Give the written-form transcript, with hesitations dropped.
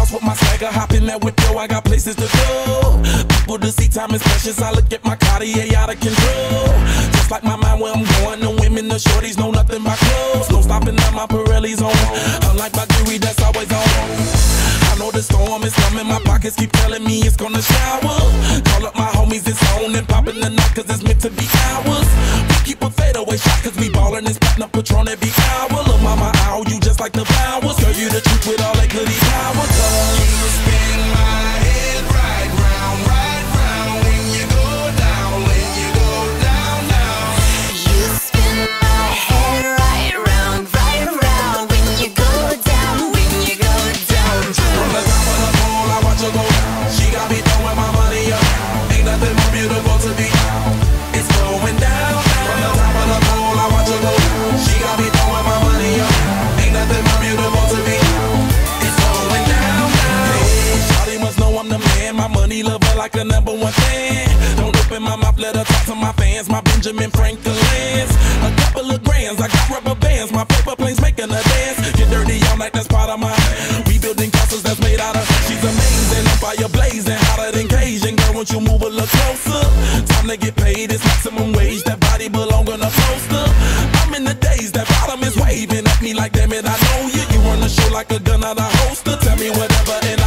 house with my swagger, hop in that whip, yo, I got places to go. People to see, time is precious. I look at my Cartier out of control. Just like my mind where I'm going, the women, the shorties know nothing but clothes. No stopping at my Pirelli's on. Unlike my jewelry, that's always on. I know the storm is coming, my pockets keep telling me it's gonna shower. Call up my homies, it's on and popping the night, cause it's meant to be ours. We keep a fadeaway shot, cause we ballin' and spittin' up Patron every hour. Look, mama, ow, you just like the flowers. Girl, you the truth with all that goody power. You spin my head right round when you go down, when you go down, down. You spin my head right round when you go down, when you go down. From the top of the pole, I watch her go down. She got me throwing my money up. Ain't nothing more beautiful to be. It's going down. From the top of the pole, I watch her go down. She got me throwing my money up. Ain't nothing more beautiful to be. It's going down, down. Hey, shawty must know I'm the man. My money lover like a #1 fan. Don't open my mouth, let her talk to my fans. My Benjamin Franklin's. A couple of grands, I got rubber bands. My paper planes making a dance. Get dirty all night, that's part of my. We building castles that's made out of. She's amazing, I'm fire blazing, hotter than Cajun. Girl, won't you move a little closer? Time to get paid, it's maximum wage. That body belong on a poster. I'm in the days, that bottom is waving at me like, damn it, I know you. You run the show like a gun out of holster. Tell me whatever and